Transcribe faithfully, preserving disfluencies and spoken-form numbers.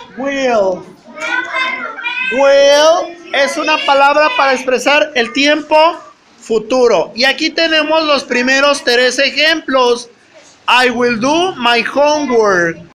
Will. Will es una palabra para expresar el tiempo futuro. Y aquí tenemos los primeros tres ejemplos. I will do my homework.